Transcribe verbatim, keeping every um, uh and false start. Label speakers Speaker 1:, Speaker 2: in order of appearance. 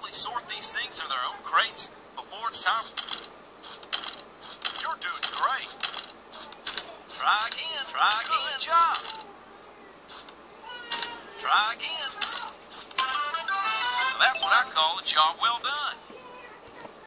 Speaker 1: carefully sort these things in their own crates before it's time. You're doing great. Try again. Try again. Good job. Try again. That's what I call a job well done.